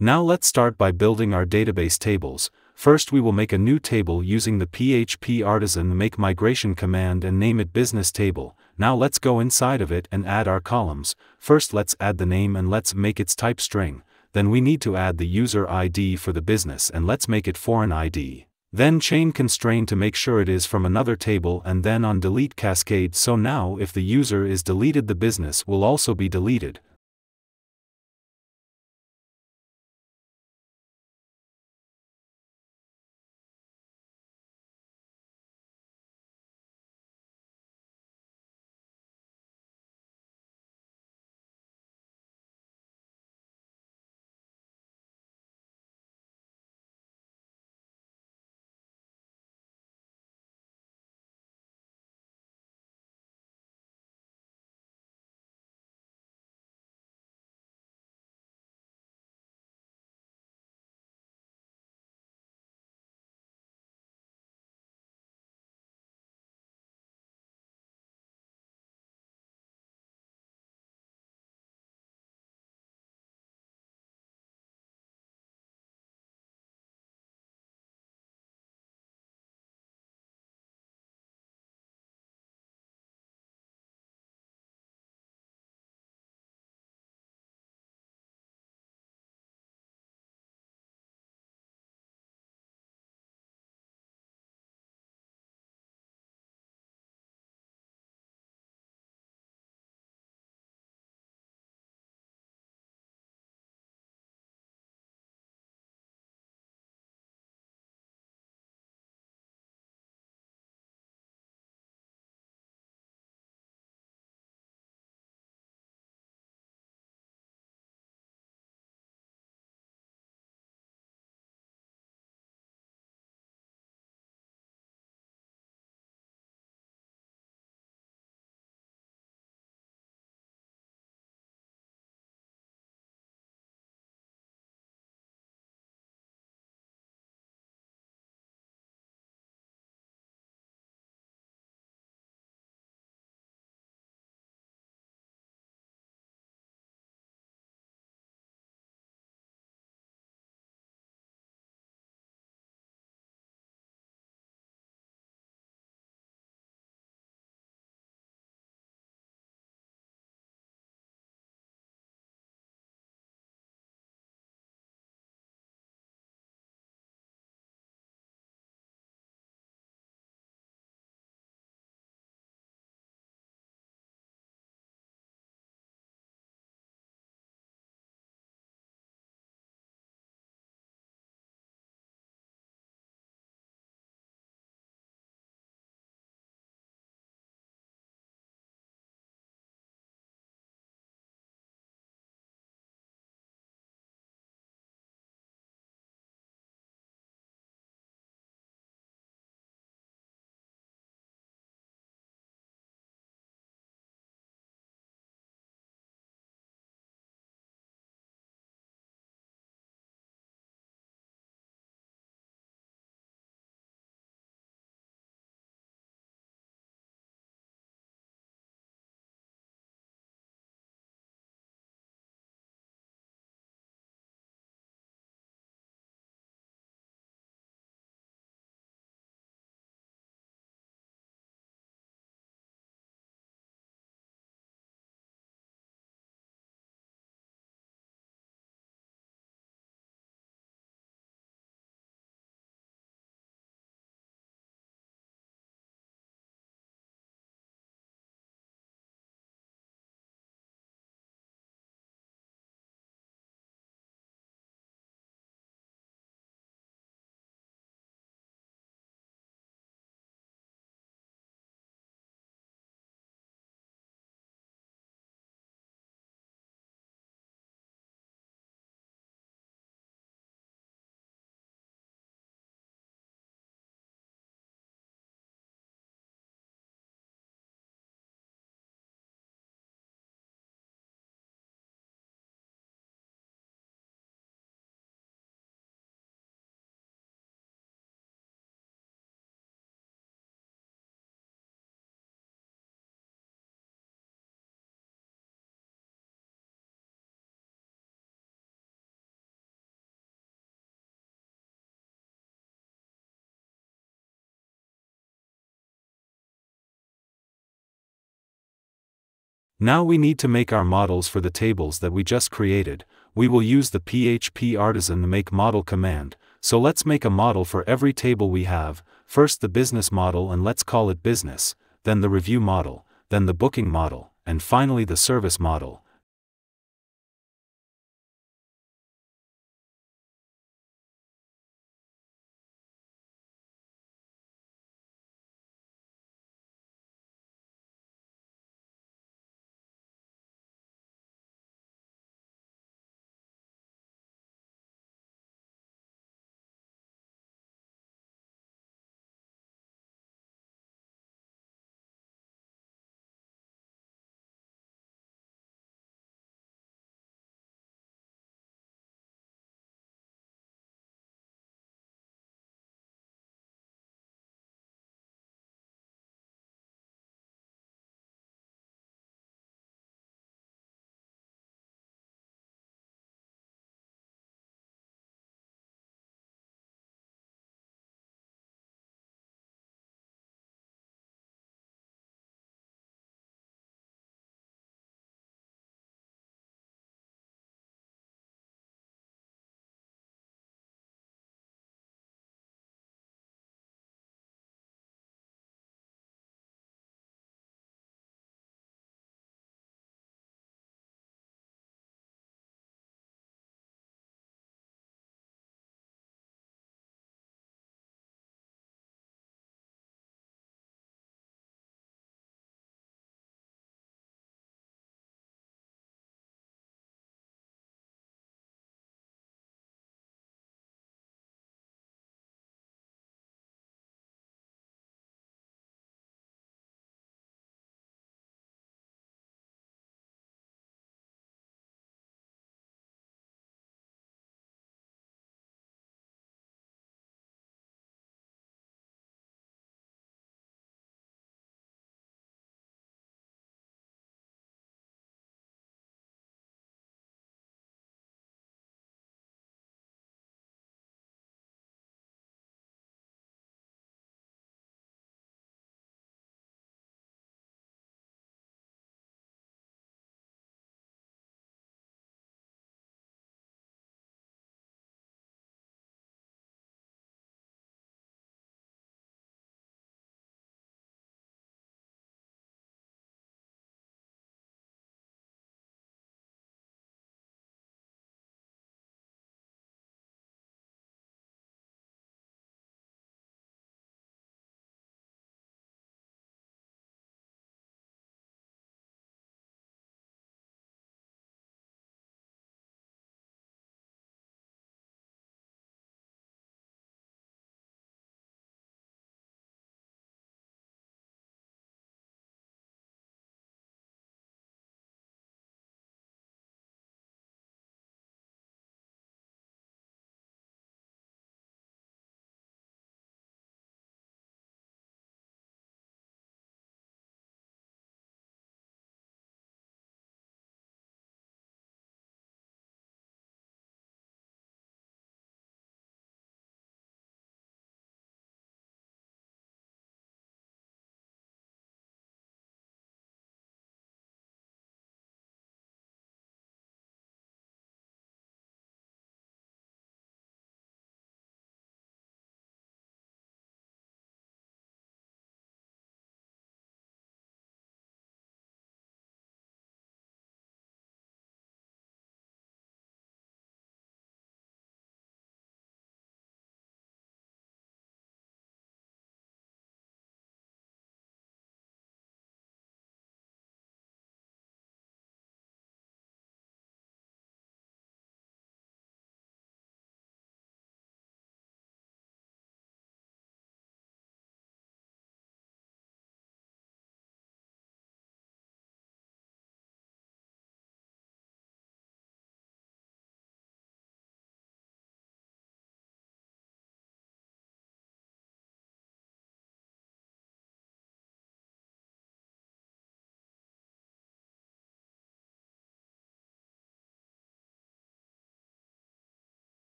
Now let's start by building our database tables. First we will make a new table using the PHP artisan make migration command and name it business table. Now let's go inside of it and add our columns. First let's add the name and let's make its type string. Then we need to add the user ID for the business and let's make it foreign ID. Then chain constraint to make sure it is from another table and then on delete cascade, so now if the user is deleted the business will also be deleted. Now we need to make our models for the tables that we just created. We will use the PHP artisan make model command, so let's make a model for every table we have, first the business model and let's call it business, then the review model, then the booking model, and finally the service model,